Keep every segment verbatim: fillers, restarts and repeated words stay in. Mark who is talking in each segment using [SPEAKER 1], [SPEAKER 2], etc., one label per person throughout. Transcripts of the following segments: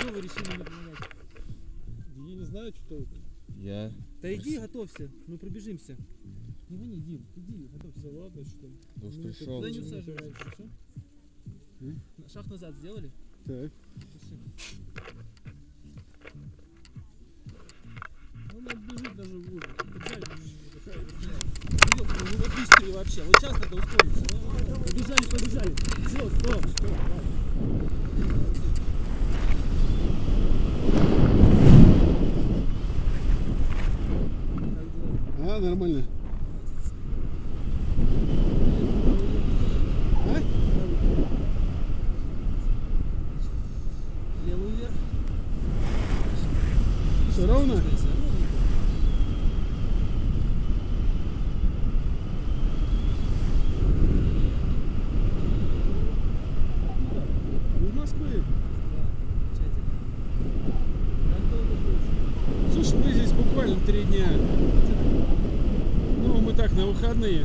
[SPEAKER 1] что вы решили не помогать?
[SPEAKER 2] Я не знаю, что толку.
[SPEAKER 3] Я...
[SPEAKER 1] Да иди, готовься, мы пробежимся. Не гони, Дим, иди, готовься.
[SPEAKER 2] Да ладно, что ли.
[SPEAKER 3] Да уж
[SPEAKER 2] Ну,
[SPEAKER 3] пришел.
[SPEAKER 1] Куда не
[SPEAKER 2] Ничего не
[SPEAKER 1] усаживайся, хорошо?
[SPEAKER 2] М?
[SPEAKER 1] Шаг назад сделали?
[SPEAKER 2] Так.
[SPEAKER 1] Пошли.
[SPEAKER 2] Ну, надо бежит даже в воздух.
[SPEAKER 1] Ну вот быстрее вообще, вот сейчас надо ускориться. Побежали, побежали. Все, стоп, стоп.
[SPEAKER 2] А, нормально. А?
[SPEAKER 1] Левую вверх.
[SPEAKER 2] Все ровно? Из Москвы. Слушай, мы здесь буквально три дня. Ну, мы так, на выходные.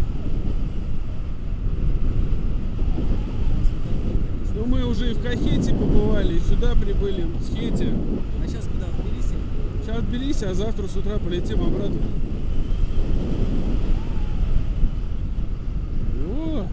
[SPEAKER 2] Но мы уже и в Кахете побывали, и сюда прибыли, в Схете.
[SPEAKER 1] А сейчас куда? В Тбилиси?
[SPEAKER 2] Сейчас в Тбилиси, а завтра с утра полетим обратно. О!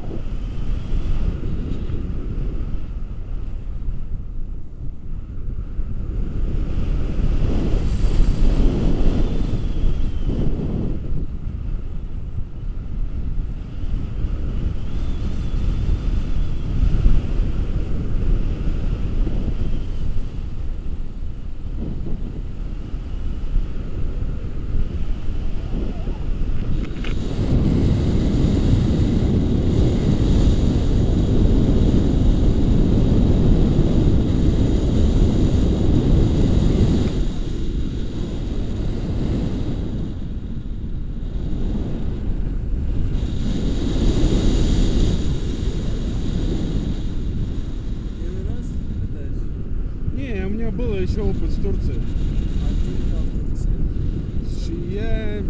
[SPEAKER 1] Первый раз катаешь?
[SPEAKER 2] Не, у меня был еще опыт в Турции.
[SPEAKER 1] А ты летал в Турции?
[SPEAKER 2] Слушай, я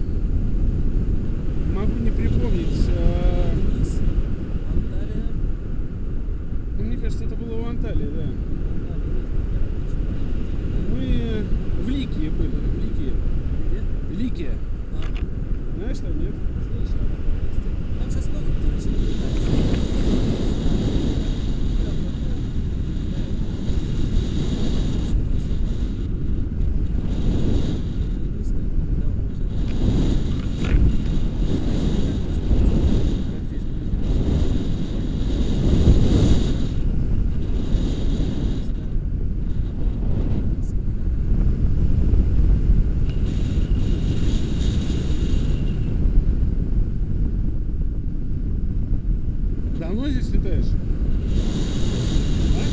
[SPEAKER 2] могу не припомнить. а,
[SPEAKER 1] Тунис, Анталия.
[SPEAKER 2] ну, мне кажется, это было в Анталии, да. Мы в Ликии были. В Ликии.
[SPEAKER 1] Где?
[SPEAKER 2] Ликия.
[SPEAKER 1] А,
[SPEAKER 2] Знаешь там, нет?
[SPEAKER 1] слышал. Там сейчас много кто начал летать.
[SPEAKER 2] Давно здесь летаешь? А?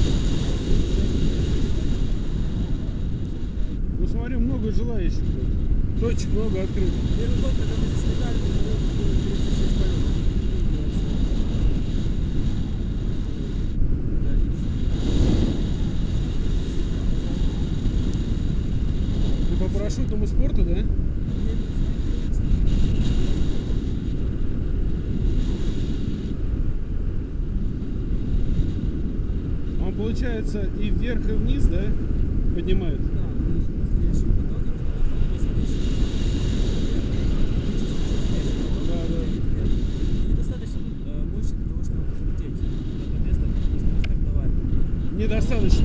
[SPEAKER 2] Ну смотрю, много желающих. тут. Точек много открыто.
[SPEAKER 1] Первый год, когда мы здесь летали, было тридцать шесть полетов.
[SPEAKER 2] Ты по парашютному спорту, да? Он получается и вверх, и вниз, да? Поднимает.
[SPEAKER 1] Да, настоящий поток, это на фоне восходящего.
[SPEAKER 2] Да, да.
[SPEAKER 1] Недостаточно э, мощно для того, чтобы взлететь в это место, просто стартовать.
[SPEAKER 2] Недостаточно.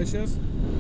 [SPEAKER 2] сейчас?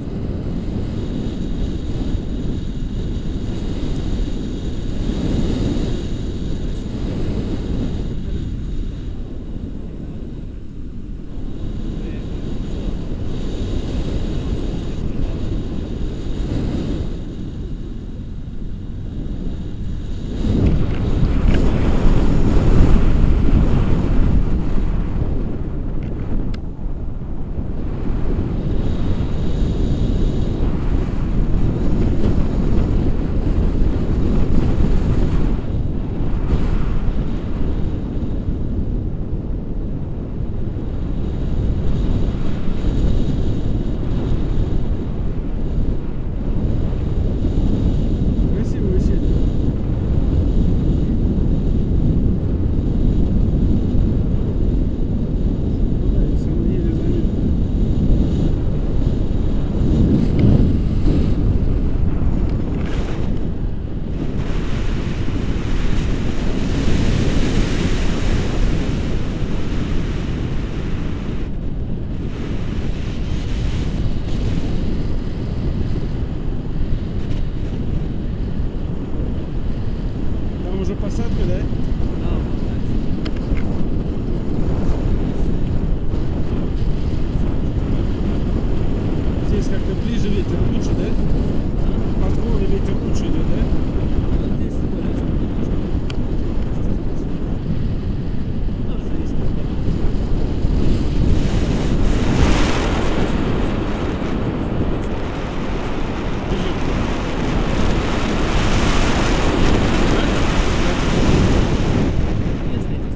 [SPEAKER 2] Красивый щит. Ну да, если оно еле заметно. Там уже посадка, да?
[SPEAKER 1] Да, вот дальше.
[SPEAKER 2] Здесь как-то ближе ветер лучше, да? По склону ветер лучше идет, да?
[SPEAKER 1] Вот здесь более немножко. Тоже зависит от погоды. Если эти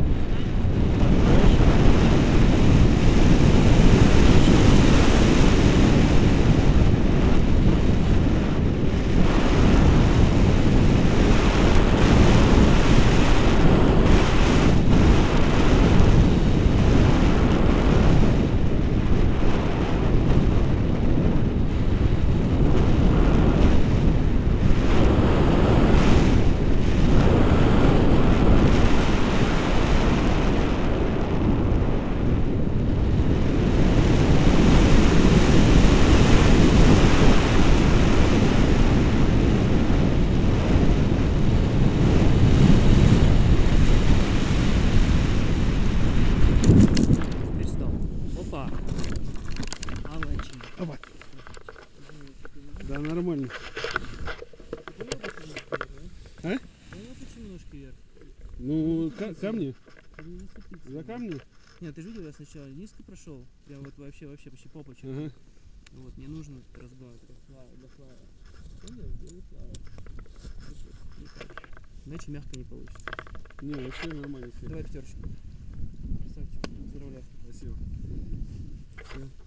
[SPEAKER 1] перестал. Опа. Молодчик.
[SPEAKER 2] Опа. Да, нормально. А?
[SPEAKER 1] Ну вот почему немножко вверх.
[SPEAKER 2] Ну, ка- камни?
[SPEAKER 1] Чтобы не зацепиться.
[SPEAKER 2] За камни?
[SPEAKER 1] Нет, ты же видел, я сначала низко прошел. Прям вот вообще, вообще почти попочек.
[SPEAKER 2] Ага.
[SPEAKER 1] Вот, мне нужно разгон. Для флая. Понял? Для флая. Иначе мягко не получится.
[SPEAKER 2] Не, вообще нормально. Все.
[SPEAKER 1] Давай пятерочку. Красавчик. Поздравляю.
[SPEAKER 2] Спасибо.
[SPEAKER 1] Все.